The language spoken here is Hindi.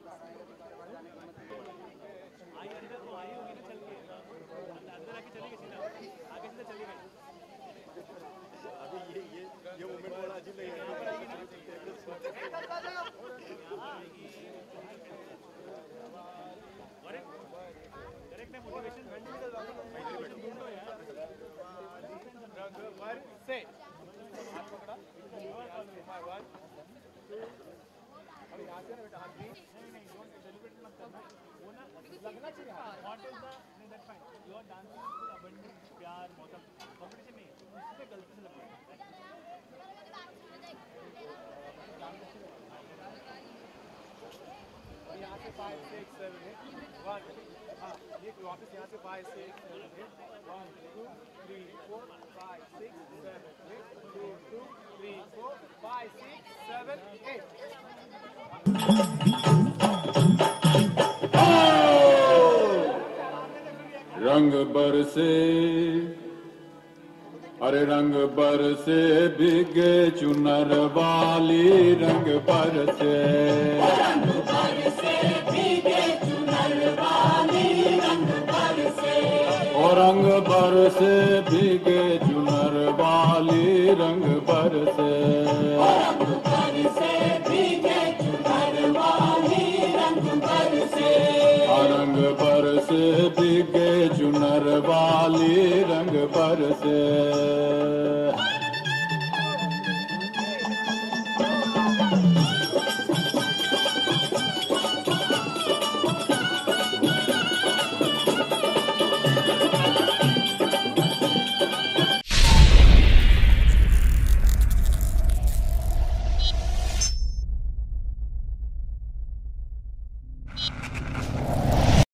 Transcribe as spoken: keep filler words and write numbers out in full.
five, six, seven, eight. One. हाँ, ये वापस यहाँ से five, six, seven, eight. One, two, three, four, five, six, seven, eight. Two, two, three, four, five, six, seven, eight. रंग बरसे अरे रंग बरसे भीगे चुनर वाली रंग बरसे रंग बरसे भीगे चुनर वाली रंग बरसे ओ रंग बरसे भीगे चुनर वाली रंग बरसे रंग बरसे भीगे चुनर वाली रंग बरसे रंग बरसे भीगे चुनर वाली रंग बरसे